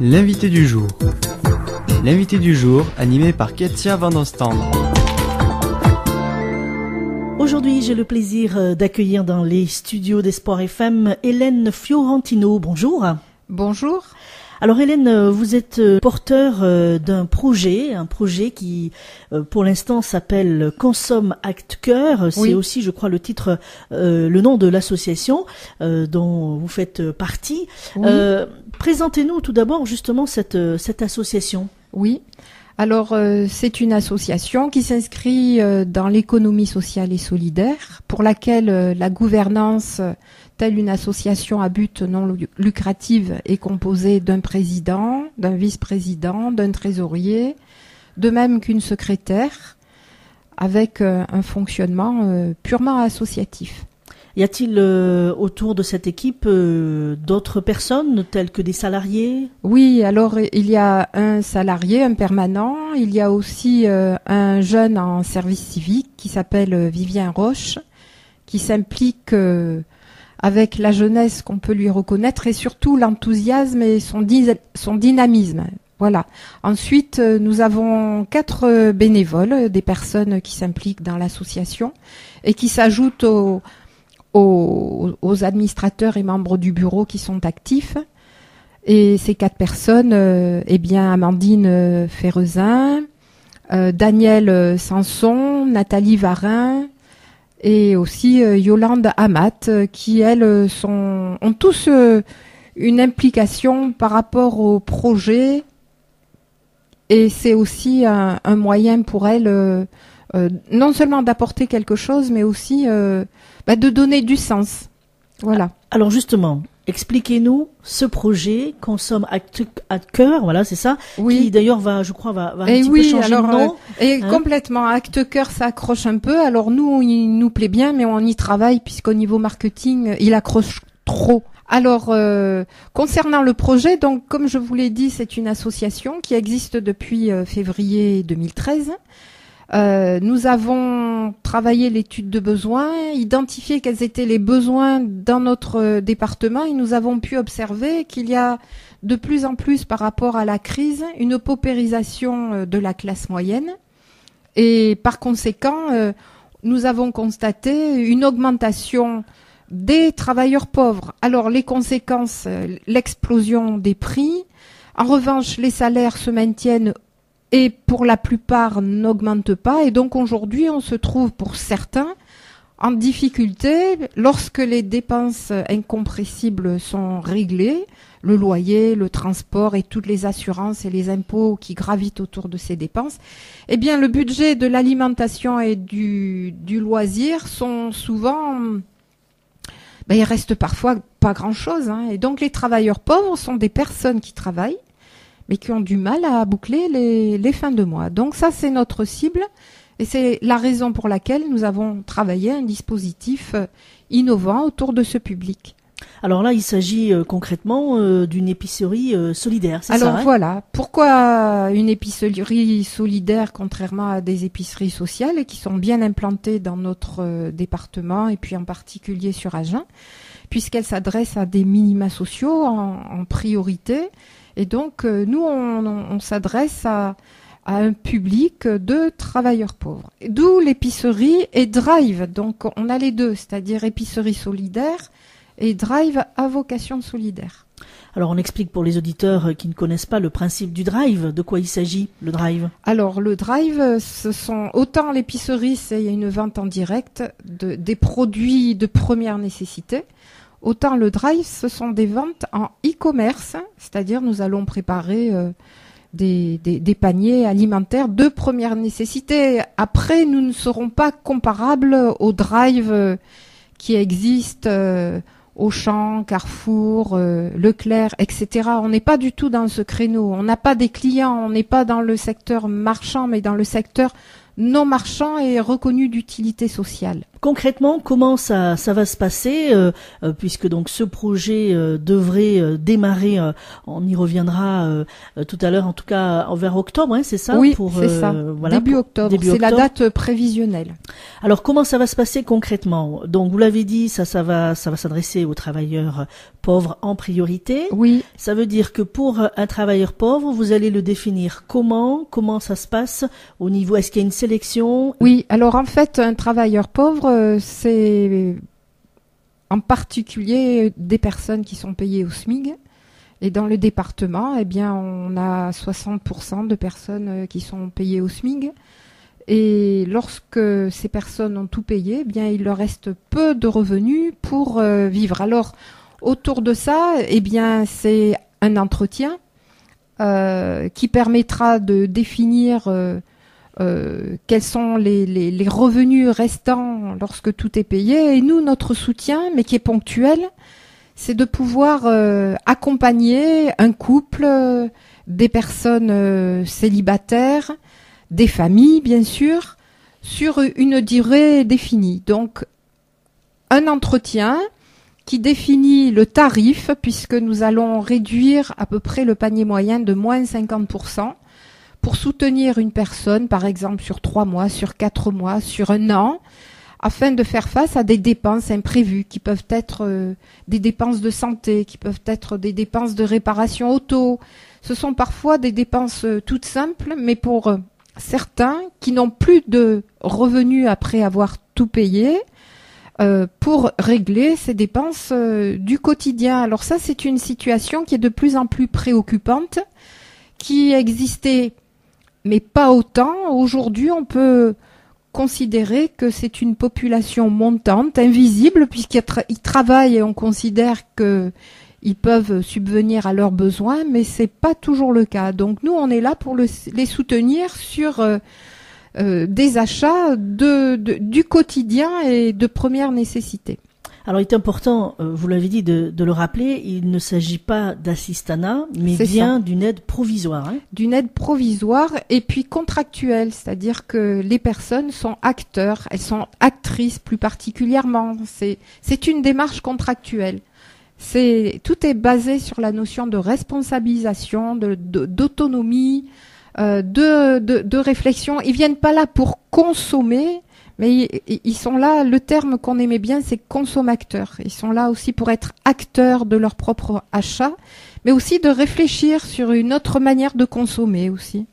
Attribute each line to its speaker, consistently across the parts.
Speaker 1: L'invité du jour. L'invité du jour, animé par Ketia Van Ostende.
Speaker 2: Aujourd'hui, j'ai le plaisir d'accueillir dans les studios d'Espoir FM Hélène Fiorentino. Bonjour.
Speaker 3: Bonjour.
Speaker 2: Alors Hélène, vous êtes porteur d'un projet, un projet qui pour l'instant s'appelle Consomme Acte Cœur. C'est
Speaker 3: Oui.
Speaker 2: aussi, je crois, le titre, le nom de l'association dont vous faites partie.
Speaker 3: Oui.
Speaker 2: Présentez-nous tout d'abord justement cette association.
Speaker 3: Oui. Alors, c'est une association qui s'inscrit dans l'économie sociale et solidaire, pour laquelle la gouvernance, telle une association à but non lucratif, est composée d'un président, d'un vice-président, d'un trésorier, de même qu'une secrétaire, avec un fonctionnement purement associatif.
Speaker 2: Y a-t-il autour de cette équipe d'autres personnes telles que des salariés ?
Speaker 3: Oui, alors il y a un salarié, un permanent, il y a aussi un jeune en service civique qui s'appelle Vivien Roche, qui s'implique avec la jeunesse qu'on peut lui reconnaître et surtout l'enthousiasme et son dynamisme. Voilà. Ensuite, nous avons 4 bénévoles, des personnes qui s'impliquent dans l'association et qui s'ajoutent aux administrateurs et membres du bureau qui sont actifs. Et ces 4 personnes, Amandine Ferrezin, Daniel Sanson, Nathalie Varin et aussi Yolande Amat, qui elles ont tous une implication par rapport au projet. Et c'est aussi un moyen pour elles non seulement d'apporter quelque chose, mais aussi de donner du sens. Voilà.
Speaker 2: Alors justement, expliquez-nous ce projet Consomme Acte Cœur, voilà, c'est ça.
Speaker 3: Oui.
Speaker 2: Qui d'ailleurs va un
Speaker 3: Et
Speaker 2: petit
Speaker 3: oui,
Speaker 2: peu changer
Speaker 3: alors,
Speaker 2: de nom.
Speaker 3: Complètement. Acte Cœur, ça accroche un peu. Alors nous, il nous plaît bien, mais on y travaille puisqu'au niveau marketing, il accroche trop. Alors, concernant le projet, donc comme je vous l'ai dit, c'est une association qui existe depuis février 2013. Nous avons travaillé l'étude de besoins, identifié quels étaient les besoins dans notre département et nous avons pu observer qu'il y a de plus en plus par rapport à la crise une paupérisation de la classe moyenne et par conséquent nous avons constaté une augmentation des travailleurs pauvres. Alors les conséquences, l'explosion des prix. En revanche, les salaires se maintiennent et pour la plupart n'augmente pas. Et donc aujourd'hui, on se trouve pour certains en difficulté lorsque les dépenses incompressibles sont réglées, le loyer, le transport et toutes les assurances et les impôts qui gravitent autour de ces dépenses. Eh bien, le budget de l'alimentation et du loisir sont souvent... il reste parfois pas grand-chose. Et donc les travailleurs pauvres sont des personnes qui travaillent, mais qui ont du mal à boucler les fins de mois. Donc ça, c'est notre cible et c'est la raison pour laquelle nous avons travaillé un dispositif innovant autour de ce public.
Speaker 2: Alors là, il s'agit concrètement d'une épicerie solidaire, c'est ça ?
Speaker 3: Alors voilà, pourquoi une épicerie solidaire contrairement à des épiceries sociales et qui sont bien implantées dans notre département et puis en particulier sur Agen, puisqu'elle s'adresse à des minima sociaux en priorité. Et donc, nous, on s'adresse à un public de travailleurs pauvres. D'où l'épicerie et Drive. Donc, on a les deux, c'est-à-dire épicerie solidaire et Drive à vocation solidaire.
Speaker 2: Alors, on explique pour les auditeurs qui ne connaissent pas le principe du Drive. De quoi il s'agit, le Drive ?
Speaker 3: Alors, le Drive, ce sont autant l'épicerie, c'est une vente en direct des produits de première nécessité. Autant le Drive, ce sont des ventes en e-commerce, c'est-à-dire nous allons préparer des paniers alimentaires de première nécessité. Après, nous ne serons pas comparables au Drive qui existe Auchan, Carrefour, Leclerc, etc. On n'est pas du tout dans ce créneau. On n'a pas des clients, on n'est pas dans le secteur marchand, mais dans le secteur non marchand et reconnu d'utilité sociale.
Speaker 2: Concrètement, comment ça va se passer, puisque donc ce projet devrait démarrer, on y reviendra tout à l'heure, en tout cas vers octobre, hein, c'est ça?
Speaker 3: Oui, c'est ça.
Speaker 2: Voilà,
Speaker 3: début octobre, c'est la date prévisionnelle.
Speaker 2: Alors comment ça va se passer concrètement? Donc vous l'avez dit, ça va s'adresser aux travailleurs pauvres en priorité.
Speaker 3: Oui.
Speaker 2: Ça veut dire que pour un travailleur pauvre, vous allez le définir comment ça se passe au niveau, est-ce qu'il y a une sélection?
Speaker 3: Oui, alors en fait, un travailleur pauvre, c'est en particulier des personnes qui sont payées au SMIC. Et dans le département, eh bien, on a 60% de personnes qui sont payées au SMIC. Et lorsque ces personnes ont tout payé, eh bien, il leur reste peu de revenus pour vivre. Alors, autour de ça, eh bien, c'est un entretien qui permettra de définir quels sont les revenus restants lorsque tout est payé. Et nous, notre soutien, mais qui est ponctuel, c'est de pouvoir accompagner un couple, des personnes célibataires, des familles, bien sûr, sur une durée définie. Donc, un entretien qui définit le tarif, puisque nous allons réduire à peu près le panier moyen de moins 50%, pour soutenir une personne, par exemple, sur 3 mois, sur 4 mois, sur 1 an, afin de faire face à des dépenses imprévues, qui peuvent être des dépenses de santé, qui peuvent être des dépenses de réparation auto. Ce sont parfois des dépenses toutes simples, mais pour certains qui n'ont plus de revenus après avoir tout payé, pour régler ces dépenses du quotidien. Alors ça, c'est une situation qui est de plus en plus préoccupante, qui existait, mais pas autant. Aujourd'hui, on peut considérer que c'est une population montante, invisible, puisqu'ils travaillent et on considère qu'ils peuvent subvenir à leurs besoins, mais c'est pas toujours le cas. Donc nous, on est là pour les soutenir sur des achats du quotidien et de première nécessité.
Speaker 2: Alors, il est important, vous l'avez dit, de le rappeler, il ne s'agit pas d'assistanat, mais bien d'une aide provisoire. Hein.
Speaker 3: D'une aide provisoire et puis contractuelle, c'est-à-dire que les personnes sont acteurs, elles sont actrices plus particulièrement. C'est une démarche contractuelle. Tout est basé sur la notion de responsabilisation, d'autonomie, de réflexion. Ils viennent pas là pour consommer, mais ils sont là, le terme qu'on aimait bien, c'est consommateurs. Ils sont là aussi pour être acteurs de leur propre achat, mais aussi de réfléchir sur une autre manière de consommer aussi.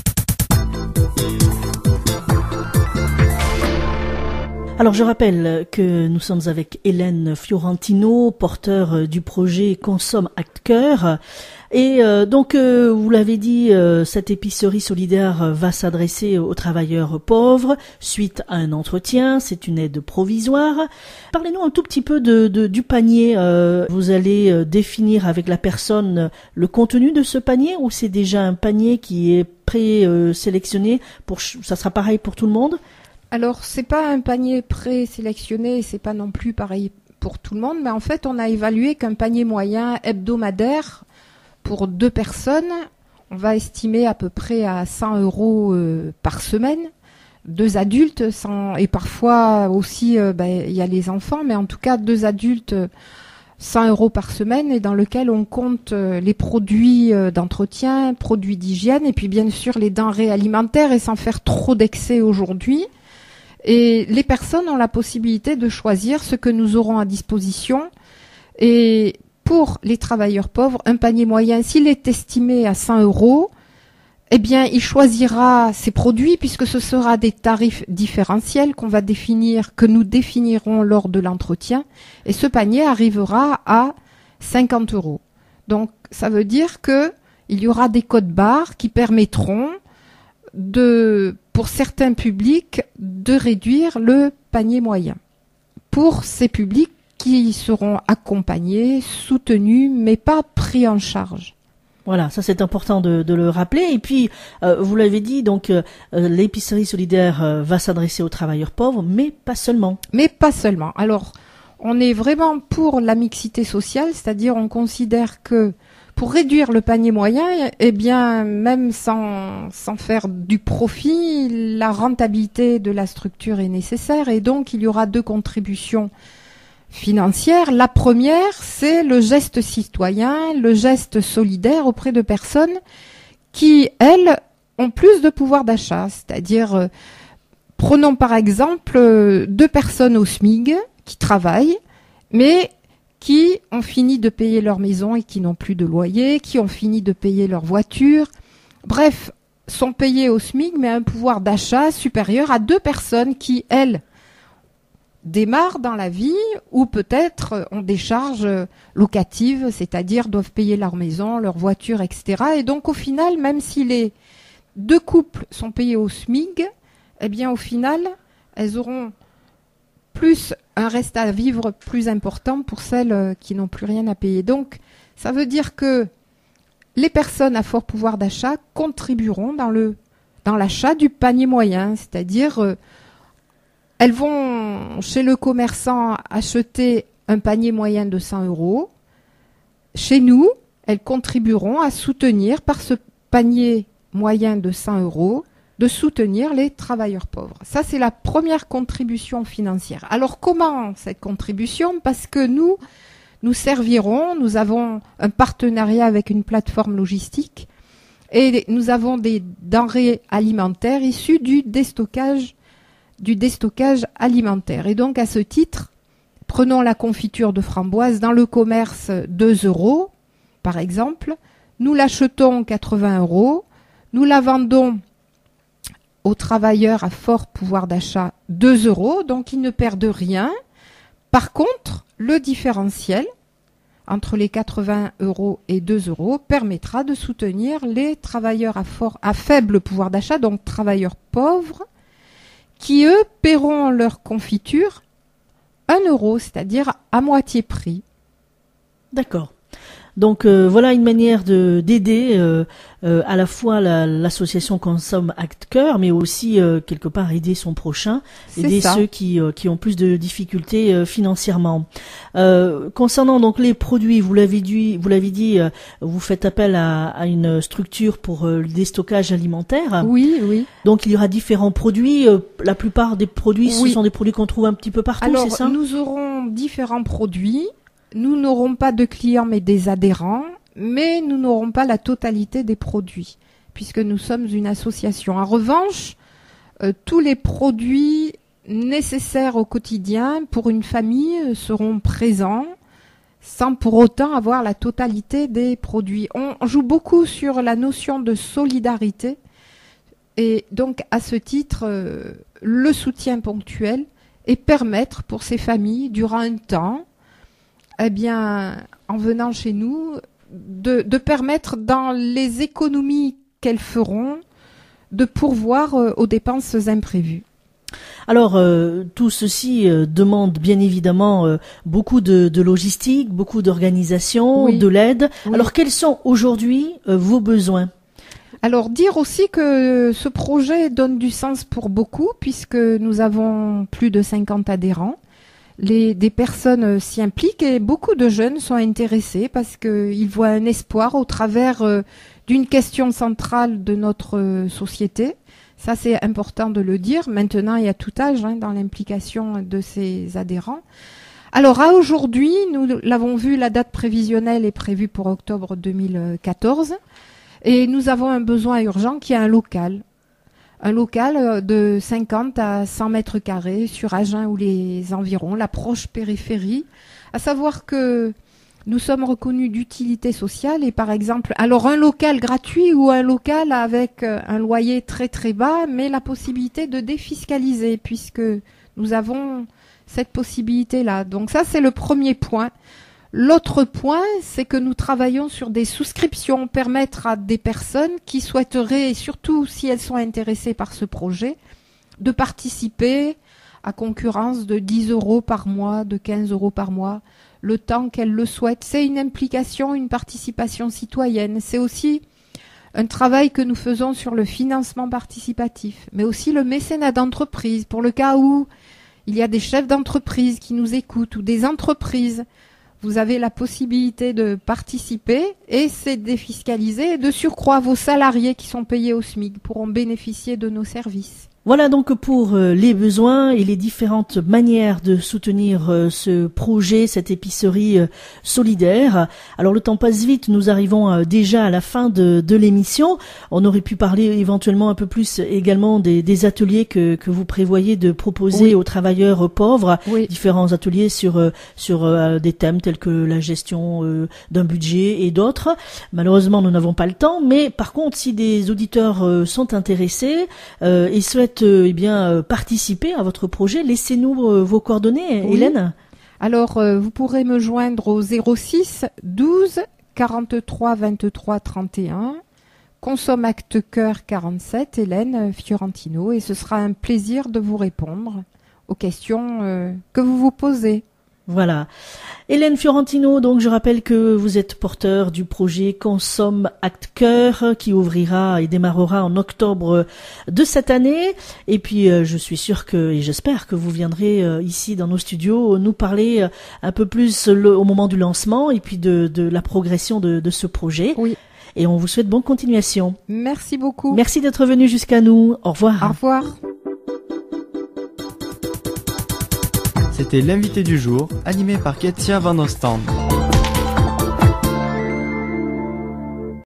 Speaker 2: Alors je rappelle que nous sommes avec Hélène Fiorentino, porteur du projet Consomme Acte Cœur. Et donc, vous l'avez dit, cette épicerie solidaire va s'adresser aux travailleurs pauvres suite à un entretien. C'est une aide provisoire. Parlez-nous un tout petit peu du panier. Vous allez définir avec la personne le contenu de ce panier, ou c'est déjà un panier qui est pré-sélectionné ça sera pareil pour tout le monde?
Speaker 3: Alors, c'est pas un panier pré-sélectionné, c'est pas non plus pareil pour tout le monde, mais en fait, on a évalué qu'un panier moyen hebdomadaire pour 2 personnes, on va estimer à peu près à 100 € par semaine. 2 adultes, et parfois aussi, il y a les enfants, mais en tout cas 2 adultes, 100 € par semaine, et dans lequel on compte les produits d'entretien, produits d'hygiène, et puis bien sûr les denrées alimentaires, et sans faire trop d'excès aujourd'hui. Et les personnes ont la possibilité de choisir ce que nous aurons à disposition. Et pour les travailleurs pauvres, un panier moyen, s'il est estimé à 100 €, eh bien, il choisira ses produits, puisque ce sera des tarifs différentiels que nous définirons lors de l'entretien. Et ce panier arrivera à 50 €. Donc, ça veut dire que il y aura des codes barres qui permettront pour certains publics, de réduire le panier moyen. Pour ces publics qui seront accompagnés, soutenus, mais pas pris en charge.
Speaker 2: Voilà, ça c'est important de le rappeler. Et puis, vous l'avez dit, donc l'épicerie solidaire va s'adresser aux travailleurs pauvres, mais pas seulement.
Speaker 3: Mais pas seulement. Alors, on est vraiment pour la mixité sociale, c'est-à-dire on considère que pour réduire le panier moyen, eh bien, même sans faire du profit, la rentabilité de la structure est nécessaire et donc il y aura 2 contributions financières. La première, c'est le geste citoyen, le geste solidaire auprès de personnes qui, elles, ont plus de pouvoir d'achat. C'est-à-dire, prenons par exemple 2 personnes au SMIC qui travaillent, mais qui ont fini de payer leur maison et qui n'ont plus de loyer, qui ont fini de payer leur voiture. Bref, sont payés au SMIC, mais un pouvoir d'achat supérieur à 2 personnes qui, elles, démarrent dans la vie ou peut-être ont des charges locatives, c'est-à-dire doivent payer leur maison, leur voiture, etc. Et donc au final, même si les 2 couples sont payés au SMIC, eh bien au final, elles auront plus un reste à vivre plus important pour celles qui n'ont plus rien à payer. Donc, ça veut dire que les personnes à fort pouvoir d'achat contribueront dans l'achat du panier moyen, c'est-à-dire elles vont chez le commerçant acheter un panier moyen de 100 €. Chez nous, elles contribueront à soutenir par ce panier moyen de 100 €, de soutenir les travailleurs pauvres. Ça, c'est la première contribution financière. Alors, comment cette contribution? Parce que nous servirons, nous avons un partenariat avec une plateforme logistique et nous avons des denrées alimentaires issues du déstockage alimentaire. Et donc, à ce titre, prenons la confiture de framboise dans le commerce 2 €, par exemple. Nous l'achetons 80 €. Nous la vendons aux travailleurs à fort pouvoir d'achat 2 €, donc ils ne perdent rien. Par contre, le différentiel entre les 80 € et 2 € permettra de soutenir les travailleurs à faible pouvoir d'achat, donc travailleurs pauvres, qui eux paieront leur confiture 1 €, c'est-à-dire à moitié prix.
Speaker 2: D'accord. Donc voilà une manière d'aider à la fois l'association Consomme Acte Cœur, mais aussi quelque part aider son prochain, aider ceux qui ont plus de difficultés financièrement. Concernant donc les produits, vous l'avez dit, vous faites appel à une structure pour le déstockage alimentaire.
Speaker 3: Oui, oui.
Speaker 2: Donc il y aura différents produits. La plupart des produits, ce sont des produits qu'on trouve un petit peu partout, c'est ça?
Speaker 3: Alors nous aurons différents produits. Nous n'aurons pas de clients mais des adhérents, mais nous n'aurons pas la totalité des produits, puisque nous sommes une association. En revanche, tous les produits nécessaires au quotidien pour une famille seront présents, sans pour autant avoir la totalité des produits. On joue beaucoup sur la notion de solidarité, et donc à ce titre, le soutien ponctuel et permettre pour ces familles, durant un temps, eh bien, en venant chez nous, de permettre dans les économies qu'elles feront, de pourvoir aux dépenses imprévues.
Speaker 2: Alors, tout ceci demande bien évidemment beaucoup de logistique, beaucoup d'organisation,
Speaker 3: oui.
Speaker 2: de l'aide.
Speaker 3: Oui.
Speaker 2: Alors, quels sont aujourd'hui vos besoins?
Speaker 3: Alors, dire aussi que ce projet donne du sens pour beaucoup, puisque nous avons plus de 50 adhérents. Des personnes s'y impliquent et beaucoup de jeunes sont intéressés parce qu'ils voient un espoir au travers d'une question centrale de notre société. Ça, c'est important de le dire. Maintenant, il y a tout âge dans l'implication de ces adhérents. Alors, à aujourd'hui, nous l'avons vu, la date prévisionnelle est prévue pour octobre 2014 et nous avons un besoin urgent qui est un local. Un local de 50 à 100 mètres carrés sur Agen ou les environs, la proche périphérie. À savoir que nous sommes reconnus d'utilité sociale et par exemple, alors un local gratuit ou un local avec un loyer très très bas, mais la possibilité de défiscaliser puisque nous avons cette possibilité-là. Donc ça, c'est le premier point. L'autre point, c'est que nous travaillons sur des souscriptions, permettre à des personnes qui souhaiteraient, et surtout si elles sont intéressées par ce projet, de participer à concurrence de 10 € par mois, de 15 € par mois, le temps qu'elles le souhaitent. C'est une implication, une participation citoyenne. C'est aussi un travail que nous faisons sur le financement participatif, mais aussi le mécénat d'entreprise, pour le cas où il y a des chefs d'entreprise qui nous écoutent ou des entreprises vous avez la possibilité de participer et c'est défiscalisé. Et de surcroît, vos salariés qui sont payés au SMIC pourront bénéficier de nos services.
Speaker 2: Voilà donc pour les besoins et les différentes manières de soutenir ce projet, cette épicerie solidaire. Alors le temps passe vite, nous arrivons déjà à la fin de l'émission. On aurait pu parler éventuellement un peu plus également des ateliers que vous prévoyez de proposer aux travailleurs pauvres, différents ateliers sur des thèmes tels que la gestion d'un budget et d'autres. Malheureusement, nous n'avons pas le temps, mais par contre, si des auditeurs sont intéressés et souhaitent participer à votre projet, laissez-nous vos coordonnées, Hélène.
Speaker 3: Alors, vous pourrez me joindre au 06 12 43 23 31, Consomme Acte Cœur 47, Hélène Fiorentino, et ce sera un plaisir de vous répondre aux questions que vous vous posez.
Speaker 2: Voilà. Hélène Fiorentino, donc je rappelle que vous êtes porteur du projet Consomme Acte Cœur qui ouvrira et démarrera en octobre de cette année. Et puis je suis sûre et j'espère que vous viendrez ici dans nos studios nous parler un peu plus au moment du lancement et puis de la progression de ce projet.
Speaker 3: Oui.
Speaker 2: Et on vous souhaite bonne continuation.
Speaker 3: Merci beaucoup.
Speaker 2: Merci d'être venu jusqu'à nous. Au revoir.
Speaker 3: Au revoir.
Speaker 1: C'était l'invité du jour, animé par Ketia Van Ostend.